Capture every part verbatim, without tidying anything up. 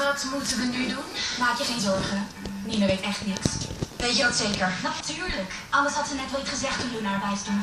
Wat moeten we nu doen? Maak je geen zorgen. Nina weet echt niks. Weet je dat zeker? Natuurlijk. Anders had ze net wel iets gezegd toen Luna erbij stond.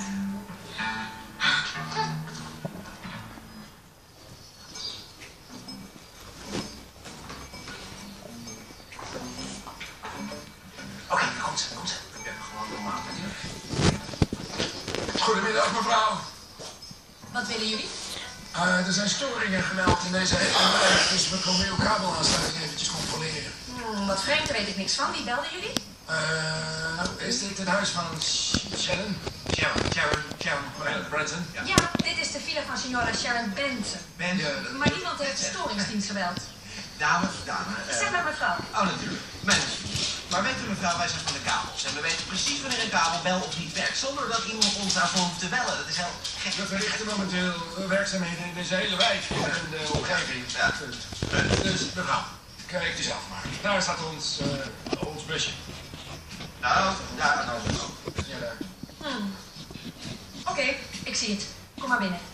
Oké, okay, komt ze, komt ze. Ja, gewoon normaal. Goedemiddag, mevrouw. Wat willen jullie? Uh, er zijn storingen gemeld in deze hele wijk, dus we komen uw kabelaansluiting eventjes controleren. Hmm, wat vreemd, daar weet ik niks van. Wie belden jullie? Uh, is dit het huis van Sharon? Sharon, Sharon, Sharon Branson? Ja. ja, dit is de villa van signora Sharon Benson. Benson? Ja, maar niemand heeft de storingsdienst gebeld. Dame, dame. Uh, zeg maar mevrouw. Oh, natuurlijk. Mensen. Maar weet u mevrouw, wij zijn van de kabels. En we weten precies wanneer een kabel wel of niet werkt. Zonder dat iemand ons daarvoor hoeft te bellen. Dat is heel gek. We verrichten momenteel werkzaamheden in deze hele wijk en de omgeving. Ja. Dus mevrouw, kijk eens af maar. Daar staat ons, uh, ons busje. Nou, daar nou zo. Ja, daar. Hmm. Oké, okay, ik zie het. Kom maar binnen.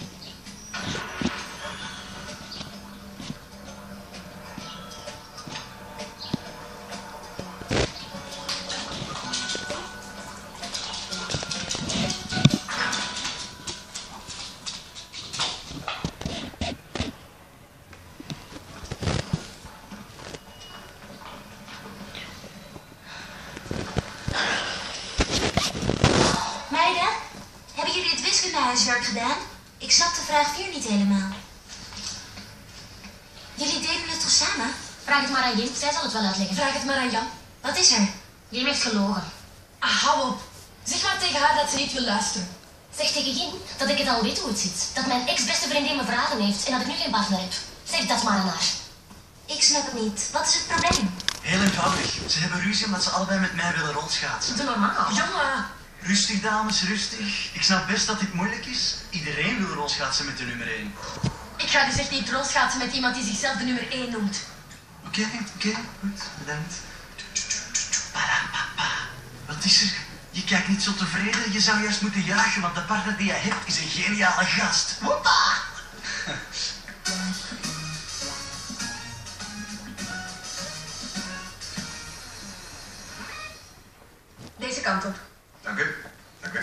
Huiswerk gedaan? Ik snap de vraag vier niet helemaal. Jullie deden het toch samen? Vraag het maar aan Jim, zij zal het wel uitleggen. Vraag het maar aan Jan. Wat is er? Jim heeft gelogen. Ah, hou op. Zeg maar tegen haar dat ze niet wil luisteren. Zeg tegen Jim dat ik het al weet hoe het zit. Dat mijn ex-beste vriendin me vragen heeft en dat ik nu geen partner heb. Zeg dat maar aan haar. Ik snap het niet. Wat is het probleem? Heel eenvoudig. Ze hebben ruzie omdat ze allebei met mij willen rolschaatsen. Doe normaal. Jongen. Rustig, dames, rustig. Ik snap best dat dit moeilijk is. Iedereen wil rolschaatsen met de nummer één. Ik ga dus echt niet rolschaatsen met iemand die zichzelf de nummer één noemt. Oké, okay, oké, okay, goed, bedankt. Wat is er? Je kijkt niet zo tevreden. Je zou juist moeten juichen, want de partner die je hebt is een geniale gast. Hoppa! Deze kant op. Dank u. Dank u.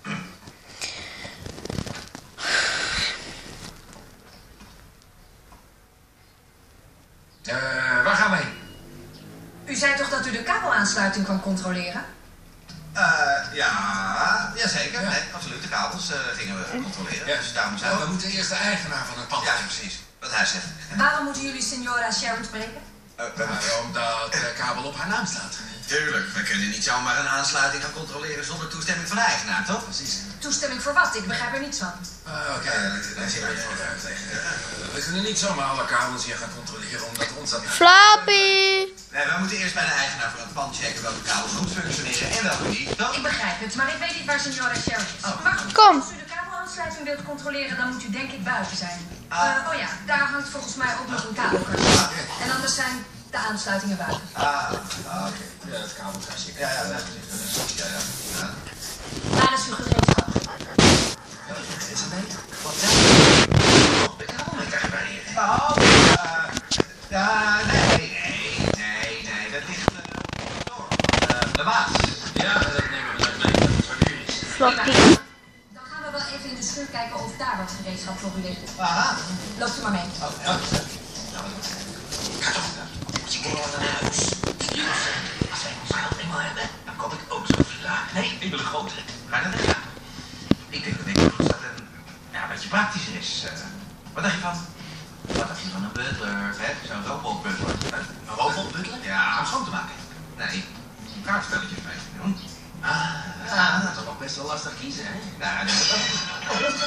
Uh, waar gaan we heen? U zei toch dat u de kabelaansluiting kan controleren? Uh, ja, jazeker. Ja. Nee, absoluut. De kabels uh, gingen we controleren. Ja. Dus daarom zijn we... Oh, we moeten eerst de eigenaar van het pand. Ja, precies. Wat hij zegt. Waarom moeten jullie signora Sharon spreken? Uh, uh, omdat de kabel op haar naam staat. Tuurlijk, we kunnen niet zomaar een aansluiting gaan controleren zonder toestemming van de eigenaar, toch? Precies. Toestemming voor wat? Ik begrijp er niets van. Uh, Oké, okay. uh, we kunnen niet zomaar alle kabels hier gaan controleren omdat ons dat... Flappy! Nee, we moeten eerst bij de eigenaar van het pand checken welke kabels goed functioneren en welke niet, toch? Ik begrijp het, maar ik weet niet waar signora Sharon is. Oh. Maar goed, Kom. als u de kabelaansluiting wilt controleren, dan moet u denk ik buiten zijn. Ah. Uh, oh ja, daar hangt volgens mij ook nog een kabelkast. Ah. En anders zijn de aansluitingen buiten. Ah, ah oké. Okay. Ja, het kabelkastje. Ja, ja, dat is ja, ja. ja. Waar is uw gereedschap? Ja, dat is het beter. Wat zeg je? De kabelmaker repareren. Oh, uh, uh, nee, nee, nee, nee, dat ligt uh, op de uh, de baas. Ja, dat nemen we dan mee, dat het voor u is. Flappy. Dan gaan we wel even in de schuur kijken of daar wat gereedschap voor u ligt. Aha. Loopt u maar mee. Oh, ja. Ga toch. Je kijkt wel naar huis. Als wij ons geld eenmaal hebben, dan koop ik ook zo'n villa. Nee, ik wil een grotere. Ga je dat gaan? Ik denk dat ik dat het ja, een beetje praktischer is. Uh, wat dacht je van? Wat dacht je van een butler? Hè? Zo'n robotbutler. Een robotbutler? Ja. Om schoon te maken? Nee, een kaartspelletjes mee te doen. Ah, ja, dat is toch best wel lastig kiezen, hè? Nou, dat is ook.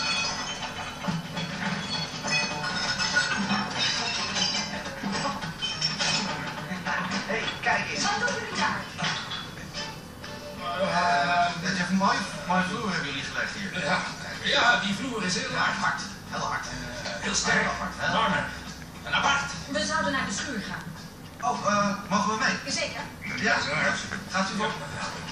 Hey, kijk eens. Wat doen jullie daar? Uh, dat is een mooie, mooie vloer hebben jullie gelegd hier. Ja, ja, die vloer is heel Ja, hard. hard. Heel hard. Uh, heel sterk. Apart, hè? Warmer. En apart. We zouden naar de schuur gaan. Oh, uh, mogen we mee? Zeker. Ja, gaat u voor?